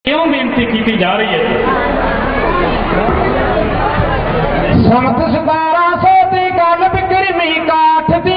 क्यों बेनती की जा रही है? संत 1700 की गल बिक्रमी काठ दी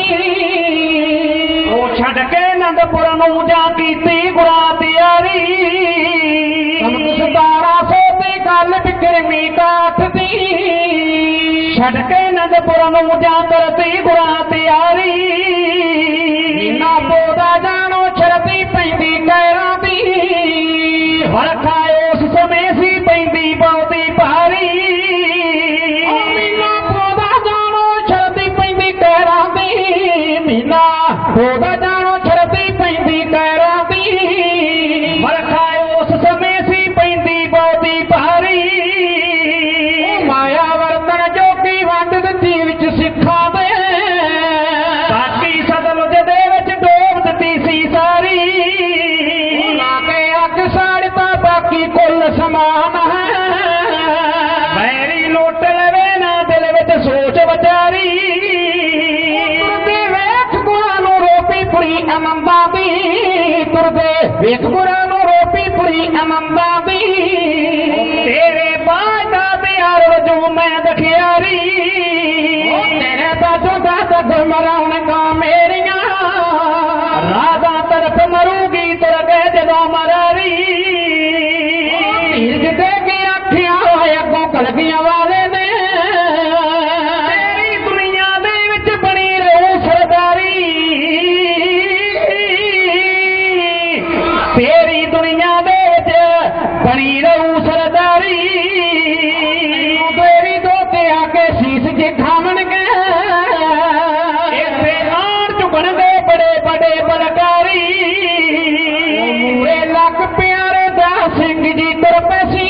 छड़ के आनंदपुर नूं जा कीती गुरा तैयारी। संत 1700 की गल बिक्रमी काठ दी छड़ के आनंदपुर नूं जा करती गुरा तैयारी। मीना पोदा जानो छड़ती पैंदी कैरां दी वरखा उस समय सी पैंदी बहुती भारी। मीना पोदा जानो छड़ती पैंदी कैरां दी मीना पोदा जानो छड़ती पैंदी कैरां दी वरखा उस समय सी पैंदी बहुती भारी। माया वर्तन जो की वंड दित्ती विच सिखां दे बाकी सतलुज दे विच डोब दित्ती सी सारी। लाके अग साड़ता बाकी कुल समान है बैरी लुट लवे ना दिल विच सोच विचारी। तुरदे वेख गुरां नूं रोपी पुरी आनंदां दी तुरदे वेख गुरां नूं रोपी पुरी आनंदां दी। तेरे बादा प्यार वजों मैं दखियारी तेरे दादो दादा मराउण गा मेरियां राधा तरफ मरूगी तर गए जदों मरारी। तीर दे के आखियां होए अगों कलगियां वाले ने तेरी दुनिया दे विच बनी रहू सरदारी। तेरी दुनिया दे विच बनी रहू सरदारी। तेरी दोते आके शीश जिखावन के इत्थे आण चुकण दे बड़े बड़े बलकारी। मूरे लख प्यारे दा सिंह जी तुर पैसी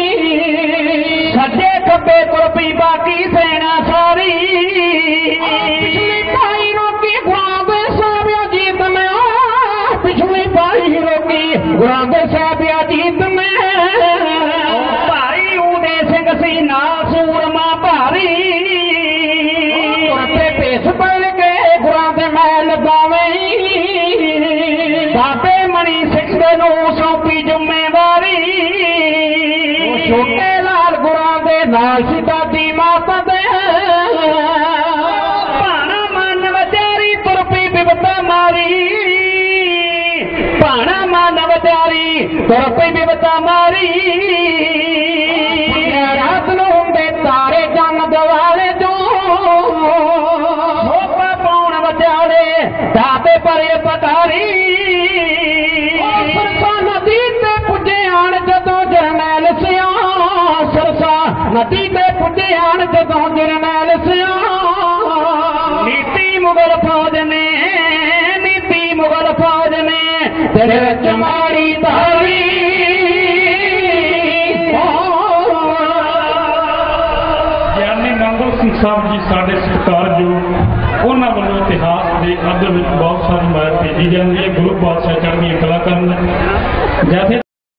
सज्जे खब्बे तुर पई बाकी सेना सारी। पिछली पाई रोकी गुरां दे साबिया जीत में पिछली पाई रोकी गुरां दे साबिया जीत में भारी उदे सिंह सी नाल सूरमा भारी। तुरते भेस बन के गुरां दे महल गावें बाबे मणि सिंह नूं सौंपी जिम्मेवारी। छोटे लाल गुरां दे नाल सी दादी माता दे भाणा मन विचारी तुर पई बिपता मारी। भाणा मन विचारी तुर पई बिपता मारी। रात नूं हुंदे तारे जन दवाले जो शोभा पाउण विचारे दाते परे पटारी। सरसा नदी ते पुजे आण जदों जरनैल सिया सरसा नदी ते पुजे आण जदों जरनैल सिया। नीति मुगल फौज ने नीति मुगल फौज ने तेरे विच मारी धारी। ਗਿਆਨੀ ਮੰਗਲ ਸਿੰਘ ਸਾਹਿਬ ਜੀ ਸਾਡੇ ਸਤਿਕਾਰਯੋਗ